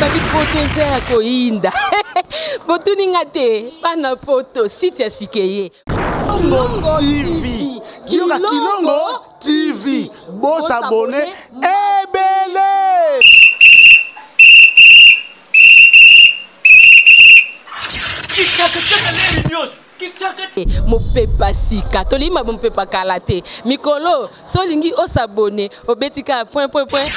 babi poto za koinda. Botuninga te, bana poto site sikeye. Kilongo TV. Kilongo TV. Bon s'abonner. Ebele. Mopepa sika tolima mopepa kalate mikolo solingi osabone obetika point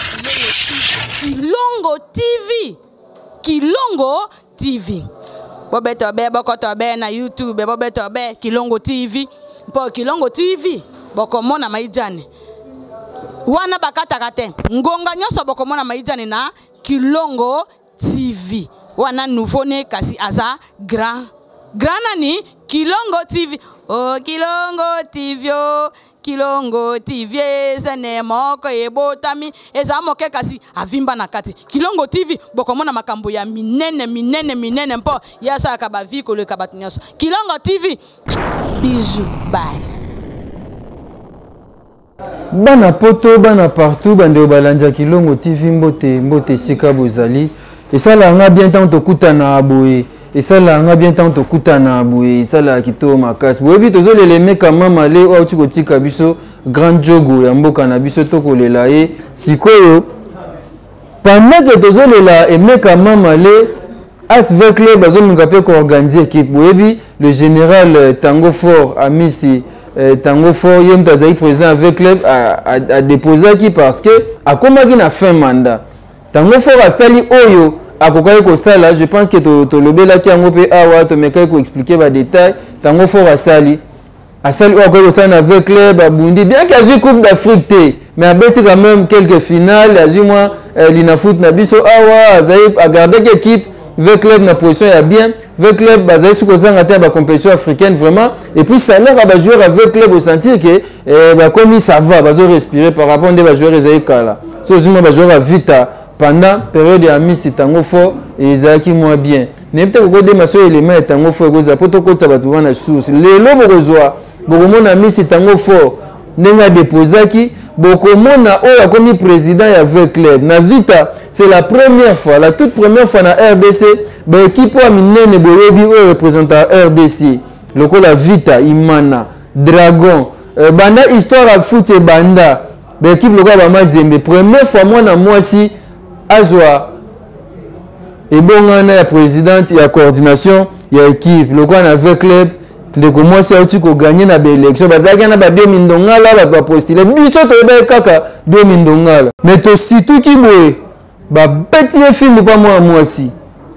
Kilongo TV. Kilongo TV. Bobeto be bokoto be na YouTube bobeto be Kilongo TV. Po Kilongo TV bokomona maijane. Wana bakata kate ngonga nyoso bokomona maijane na Kilongo TV. Wana nouveau ne kasi aza grand nani Kilongo TV. Oh Kilongo TV oh Kilongo TV sene moko ebotami eza moke kasi avimba na kati Kilongo TV bokomona makambo ya minene mpo yasa ka ba vie ko le kabatinyaso Kilongo TV. Bisous, bye. Bana poto bana partout bande balanja Kilongo TV mbote sika bozali et ça là on a bien temps to kutana aboye et ça là on a bien temps to kutana aboye ça là kito makasi boyebi tozole les mecs kama male o tikotika biso grand jogo ya mboka na biso to kolela e sikoyo pendant que tozole la et mecs kama male ASV Club bazomunga pe ko organiser équipe boyebi le général Tango Fort Amisi Tango Fort yem tazai président avec club a déposé qui parce que a komaki na fin mandat Tango Fort astali oyo akokai ko sala je pense que to lobela ki ango pe awa to mekai ko expliquer ba détail Tango Fort asali oyo ko sala avec club abundi bien qu'il y a eu coupe d'Afrique té mais abeti quand même quelques finales azu moi lina foot na biso awa azai a garder équipe avec club na position ya bien avec club bazai sous kozanga te ba compétition africaine vraiment et puis salaire ba joueur avec club au sentir que ba comme ça va bazo respirer par rapport des ba joueurs ezai kala so zuma ba joueur vita pendant période ya Miss Tango Fort et ezaki moins bien n'importe quoi de maso élément Tango Fort koza poto kota batu wana source lelo bokozwa bokomona Miss Tango Fort nenga déposaki bokomona oyo comme président ya avec club na vita c'est la première fois la toute première fois na RDC ba équipe wa minene boyebi oyo représentant RDC lokola vita imana dragon banda histoire à foot et banda ba équipe lokola ba mazembe première fois moi na mwasi azwa ebongana ya présidente ya coordination ya équipe lokola na avec club de comment c'est tu ko gagner na ba élection bazaki na ba 2000 ndongala ba postuler biso to ba kaka 2000 ndongala mais to surtout ki boye ba petit film pas moi si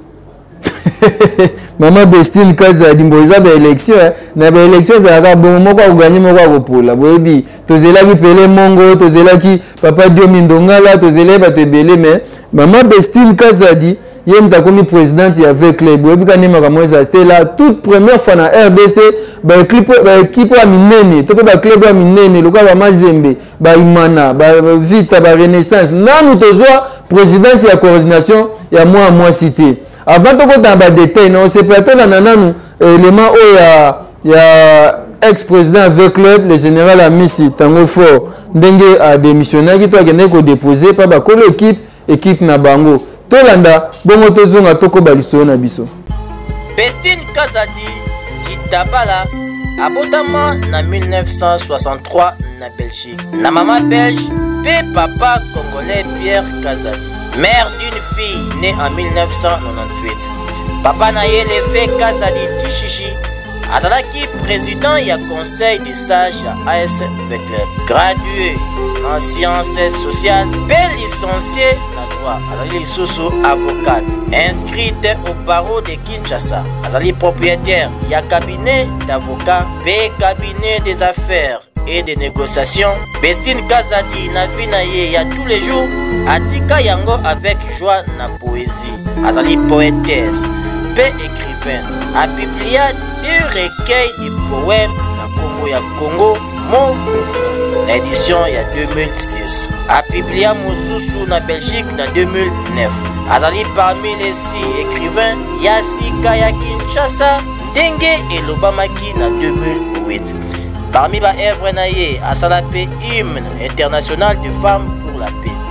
maman Bestine kaza dimboza ba élection na ba élection za ka bon moko ko gagner moko ko pola boyebi to zelaki Pele Mongo to zelaki papa 2000 ndongala to zelé ba te belé mais maman Bestine kaza di yem ta komi présidente ya avec club boyebi kanema ka moza c'était la toute première fois na RDC ba équipe ya minene to ba club ya minene loka ba mazembe ba imana ba vita ba renaissance nanu tozwa présidente ya coordination ya moi cité avant de go dans ba détail non c'est plateau na nanu élément ya ex-président avec club le général Amisi Tango Fort ndenge a démissionné qui to akende ko déposer pa ba ko équipe na bango tolanda bongo tozonga toko baliso na biso. Bestine Kazadi Titabala abotama na 1963 na Belgique. Na maman belge pe papa congolais Pierre Kazadi. Mère d'une fille née en 1998. Papa na ye le fait Kazadi Tishishi azalaki président ya conseil des sages à AS Club. Gradué en sciences sociales, pe licencié en droit. Azali lisusu avocate. Inscrite au barreau de Kinshasa. Azali propriétaire ya cabinet d'avocats, pe cabinet des affaires et des négociations. Bestine Kazadi na vie na ye ya tous les jours atika yango avec joie na poésie. Azali poétesse, pe écrivaine. A publié 2 recueils de poèmes na Congo ya Congo, Mon l'édition il y a 2006. A publié Moussousou na Belgique en 2009. Azali parmi les 6 écrivains Yasika ya Kinshasa, Dengue et Lobamaki en 2008. Parmi les œuvres naïe, Asala Paix, hymne international de femmes pour la paix.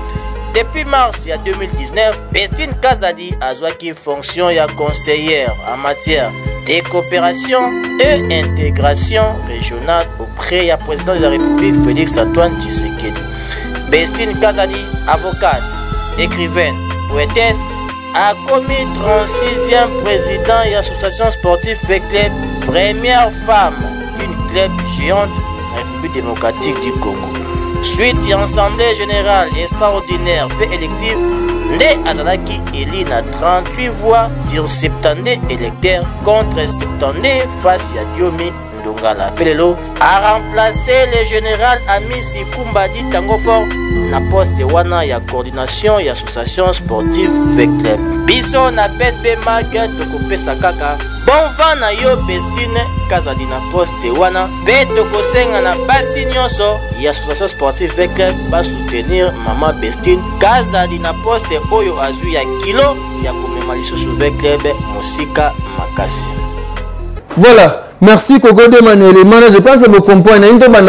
depuis mars 2019, Bestine Kazadi a joué une fonction de conseillère en matière de coopération et intégration régionale auprès du président de la République Félix Antoine Tshisekedi. Bestine Kazadi, avocate, écrivaine, poétesse, a commis 36e président de l'association sportive Club, première femme d'une club géante de la République démocratique du Congo. Suite à l'Assemblée générale extraordinaire et élective, Nde Azalaki élit à 38 voix sur 70 électeurs contre 70 face à Diomi Ndongala Pelelo, a remplacé le général Amisi Kumbadi Tangofor na poste wana ya coordination et association sportive Club. Biso na Betbe Market Tokopesa kaka. Bon vent na yo Bestine Kazadi na poste wana. Beto kosenga na basi nyonso ya association sportive Club ba soutenir Mama Bestine Kazadi na poste oyo azu ya kilo ya komema lisusu Club Musika Makasi. Voilà. Merci Coco de Manuel. Je pense que vous comprenez.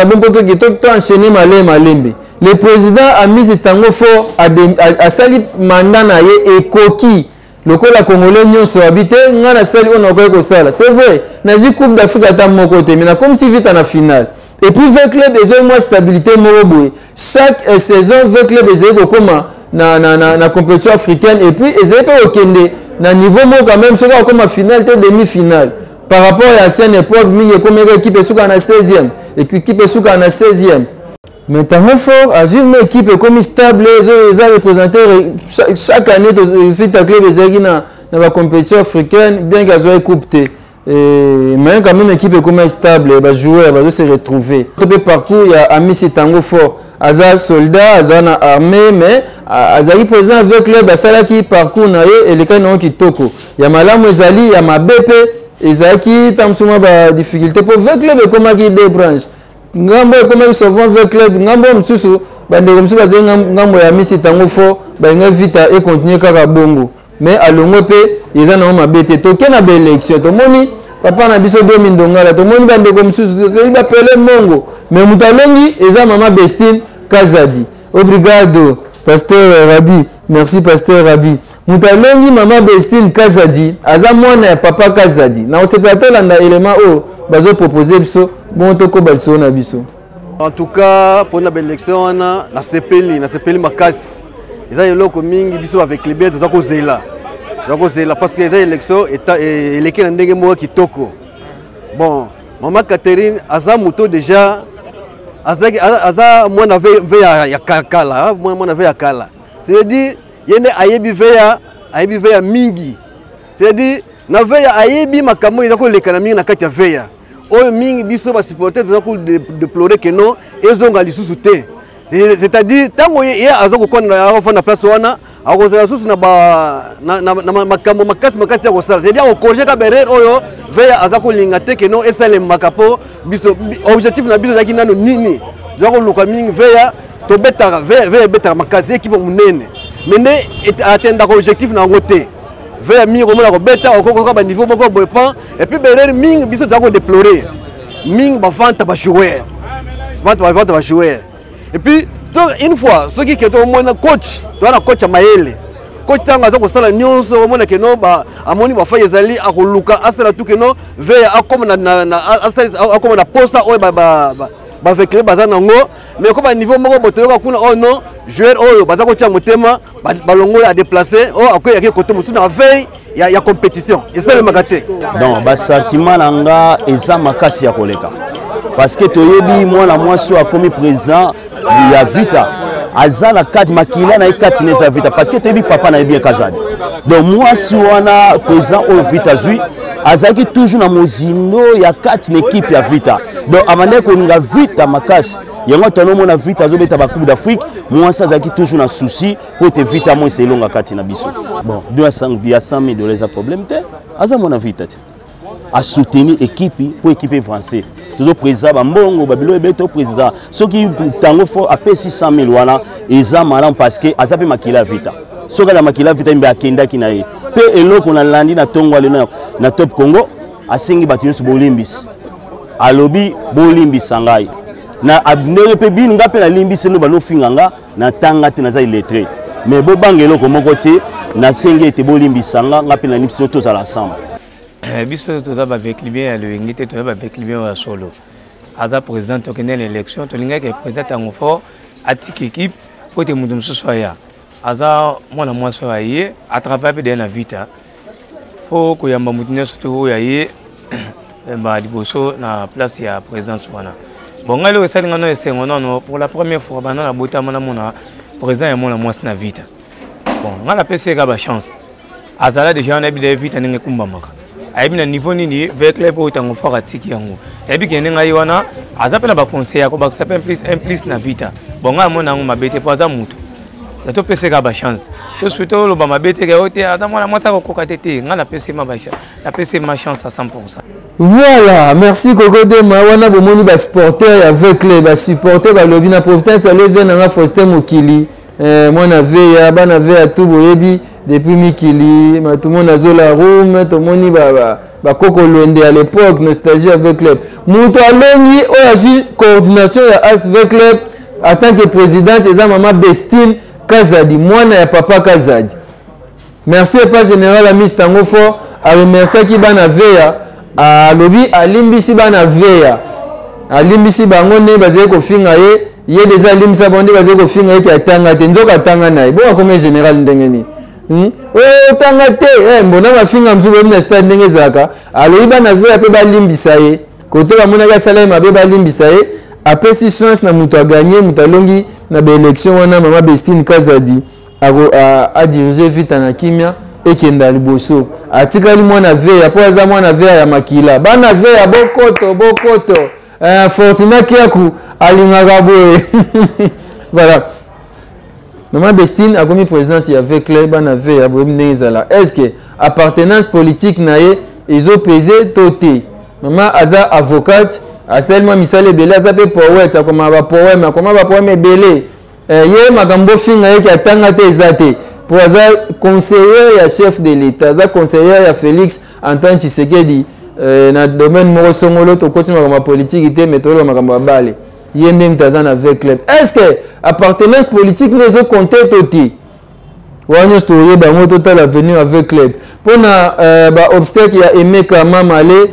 Le président a mis tango fort à sali mandat na ye et coquille. Le Congolais congolais n'y sont habités. Ngana sali on a quoi ça. C'est vrai. Na ju coupe d'Afrique à mon côté. Mais comme si vite en la finale. Et puis avec club des au moins stabilité moroboué. Chaque saison avec club des ego comment na compétition africaine et puis ils étaient au Kende. Na niveau mo quand même c'est comme finale demi-finale. Par rapport à l'ancienne époque, il comme équipe est sous en 16e et équipe est sous en 16e. Maintenant, fort, à une équipe comme stable, les a représenté chaque année, fait à clé des dans la compétition africaine, bien qu'elles soient coupées. Mais quand même, équipe comme stable, les joueurs vont se retrouver. Tout le parcours, il y a Amisi Tango fort. Azar soldat, Azar armée, mais Azari président avec le Basala qui parcourt et les cas qui toko. Il y a Malam Ezali, il y a Mabepe. Ezaki tamsuma ba difficulté pour le club et comment qui débranche ngambo comment souvent le club ngambo msusu ba ndeko msusu bazenga ngambo ya misi tango fo ba nga vita et continuer kaka bongo mais alongo pe eza na mabete to kena ba élection to moni papa na biso do mindongala to moni ba ndeko msusu to ba pele mongo mais mutalongi eza Mama Bestine Kazadi. Obrigado Pasteur Rabi, merci Pasteur Rabi. Mutalongi Mama Bestine Kazadi, aza mwana papa Kazadi. Na osepelateur landa élément o bazo proposer biso bon toko balso na biso. En tout cas, pour la élection na sepeli makasi. Eza eloko mingi biso avec les biens tozako zela. Tozako zela parce que eza élection eleki na ndenge moko kitoko. Bon, Mama Catherine aza muto déjà aza mwana ve ya kala, mwana ve ya kala. C'est-à-dire yene ayebi veya mingi. C'est-à-dire na veya ayebi makambo ezako lekana mingi na kati ya veya. Oyo mingi biso ba supporter tozako déplorer que non ezonga lisusu te. C'est-à-dire tango ye azako kona afana place wana akozala susu na makambo makasi ya kosala. C'est-à-dire au projet ka berer oyo veya azako linga te que non esale makapo biso objectif na biso zaki nano nini. Zako luka mingi veya to betara veya betara makasi équipe munene. Mais atteindre l'objectif na ngote vers mi romona ko beta ko ba niveau moko boy pan et puis berer ming biso dako déplorer ming ba vente ba joueur ba joueur et puis une fois ce qui est au moins coach to na coach Maele coach tanga zako sala nyonso au moins que no ba amoni ba fa ezali akoluka asala tout que no vers akoma na akoma na posta o ba avec les bazana ngo mais comme niveau moko botoyoka kuna oh non joueur oyo bazako tia motema balongo a déplacer oh akoya ke côté musu na veille ya compétition et ça le magate donc ba sentiment nanga eza makasi ya koleka parce que toyebi mwana mwasi a commis président ya vita azala 4 makila na 4 neza vita parce que toyebi papa na bien Kazadi donc mwasi wana président au vita zui azaki toujours na mozindo ya 4 équipe ya vita donc amane ko nga vita makasi yango tonomo na vita azobeta ba coupe d'Afrique mwasi azaki toujours na souci pour te vita mo selonga kati na biso bon 200 $100,000 problème te aza mona vita te a soutenir équipe pour équipe français toujours président ba mbongo babilo ebeto président soki tango fo apé 600,000 wana eza malam parce que azape makila vita soka la makila vita mbe akenda kinaye pe eloko na landi na tongo ale na top Congo asengi batunsu bolimbis alobi bolimbis ngai na abnere pe bin ngape na limbis no bano finganga na tanga te na za illettré mais bobangelo comme côté na senge ete bolimbisanga ngapi na nipso tous à l'ensemble biso to ba avec libyen le ngité to ba avec libyen wa solo aza président to kene l'élection to linga ke président en fort atik équipe pour te mudum soya aza mwana mwasi wa ye à travers de na vita po ko yamba mutine soto ya ye ba liboso na place ya président wana bon ngalo esali ngano esengo non pour la première fois bana na bota mona mona président ya mwana mwasi na vita bon ngala pese ka ba chance azala déjà na bi de vita ninge kumbamaka aibi na niveau nini avec club au tango fort atiki yango aibi kene ngai wana azapela ba conseil yako ba s'appelle plus na vita bon ngala mona ngo mabete po za mutu to pese ka ba chance to suito lo ba mabete ka ote ata mwana mwata ko kokatete ngala pese ma ba chance la pese ma chance à 100%. Voilà, merci Kokodema wana bomoni ba supporter avec les ba supporter ba lobby na providence aller venanga Faustin Mokili mwana veya bana veya tout boyebi depuis Mikili tout le monde a zola room tout le monde ba koko loende à l'époque nostalgie avec les muto alongi o azu coordination ya as avec les en tant que présidente eza maman Bestine Kazadi mwana ya papa Kazadi. Merci pas général Amis Tango fort a remercier ki bana veya a lobby alimbisi bana veya alimbisi bango ne bazé ko finga ye ye déjà limsa bonde bazé ko finga ye atanga te nzoka tanga naye bon comme général ndengeni o tanga te mbona ba finga mzubo na stade ndenge zaka aloyi bana veya pe ba limbisa ye côté ba mona ga sala mabe ba limbisa ye apesi chance na muto a gagner muto longi na ba élection wana mama Bestine Kazadi a diriger vite na kimia ekenda liboso atikali mwana veya po aza mwana veya ya makila bana veya bokoto Fortuna Kiaku alingaka boye voilà maman Bestine a commis présidente avec les bana veya boye ndezala est-ce que appartenance politique na ye ils ont pesé toté maman aza avocate asellement misale belé aza pe poète akoma ba poème belé ye makambo finga ye ki atanga te ezate pour aza conseiller ya chef de l'état aza conseiller ya Félix Antoine Tshisekedi na domaine moko songolo to koti makambo politique te metolo makambo bale yende mtazana avec club est-ce que appartenance politique nezo compter toti wanya story bango total avenir avec club pona ba obstacle ya Emeka Mamale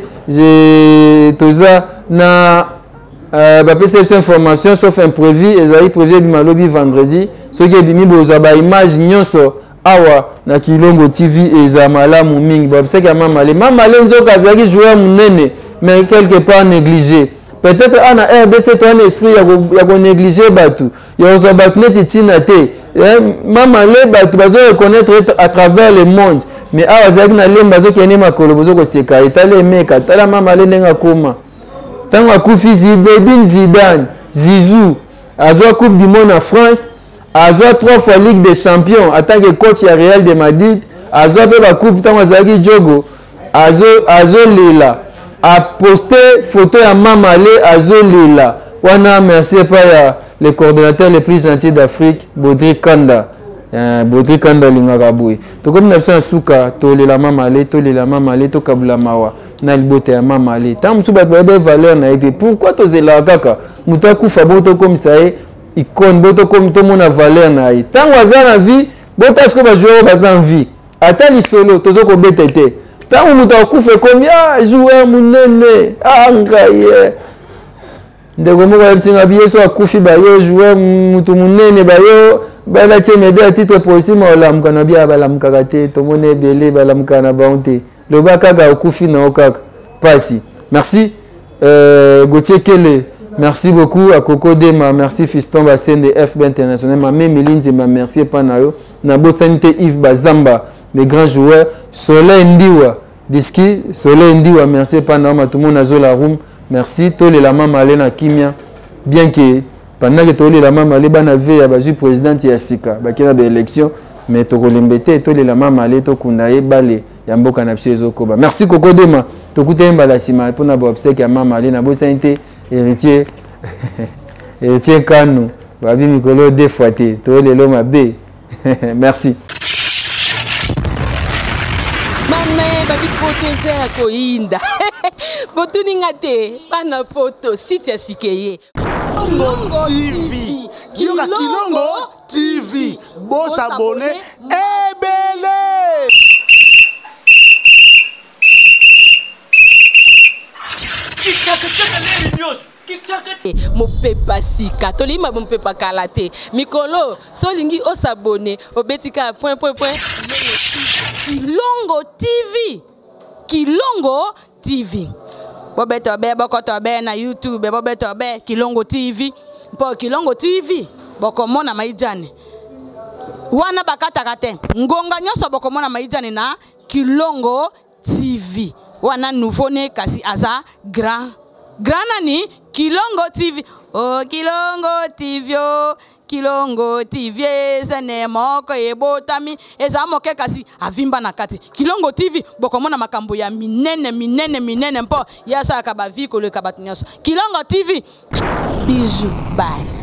je toza na ba perception information sauf imprévu ezali prévu bimalobi vendredi soki bimi boza ba image nyonso awa na Kilongo TV eza malamu mingi ba obstacle ya Mamale nzoka zaki joueur munene mais quelque part négligé peut-être ana RDC to un esprit ya ko négliger batu ya oza batu neti tina te Mamale batu bazo reconnaître à travers le monde mais awa zaki na lemba zo kene makolo bozo ko seka itale meka tala Mamale ndenga koma tango akufi Zinedine Zidane Zizou azwa coupe du monde en France azwa 3 fois Ligue des Champions en tant que coach ya Real de Madrid azwa pe ba coupe tango azaki jogo azo lela a posté photo ya Mamale azo lela wana merci pas ya le coordinateur le plus gentil d'Afrique Baudry Kanda lingaka boye tokomi na biso na suka tolela Mamale tokabula mawa na libote ya Mamale tant musu bato babe valeur na ete pourquoi tozela kaka mutu akufa boto komisa ye icône boto komi tomona valeur na ye tango aza na vie boto asiko bajoueur baza en vie ata lisolo tozokobeta te tango mutu akufa ekomi joueur munene ngaye ndeko moko ayebisinga biye so akufi baye joueur mutu munene bayo balatie mede à titre posthume olamuka na bia balamukaka te tomoni ebele balamuka na bango te loba kaka okufi na okaka pasi merci Gauthier Kele merci beaucoup à Kokodema merci Fiston Bassène de FB International ma même Melinzima merci panayo na bosanité Yves Bazamba les grands joueurs Soleil Ndiwa Diski Soleil Ndiwa merci panayo matumo na zola room merci tole la Mamale na kimia bien que pendant que tole la Mamale bana veya bazu président ya sika bakina ba élection mais tokolembete tole la Mamale to kundaye bale ya mboka na biso ezokoba merci Kokodema tokute mbala sima pona ba obstacle ya Mamale na bosanité héritier Kanu babi mikolo deux fois te tole lo mabe merci mame babi poto zera koinda botuninga te bana poto site ya sikeye Kilongo TV. Kilongo TV. Bon s'abonner. Ebele. Mopepa sika tolima mopepa kalate mikolo solingi osabone obetika point Kilongo TV. Kilongo TV. Bobeto be bokoto be na YouTube bobeto be Kilongo TV. Po Kilongo TV bokomona maijane. Wana bakata kate. Ngonga nyoso bokomona maijane na Kilongo TV. Wana nouveau-né kasi aza grand nani Kilongo TV. Oh Kilongo TV oh. Kilongo TV sene moko ebotami eza moke kasi avimba na kati. Kilongo TV bokomona makambo ya minene mpo yasa ka ba vi ko le ka batunyoso. Kilongo TV. Bisous bye.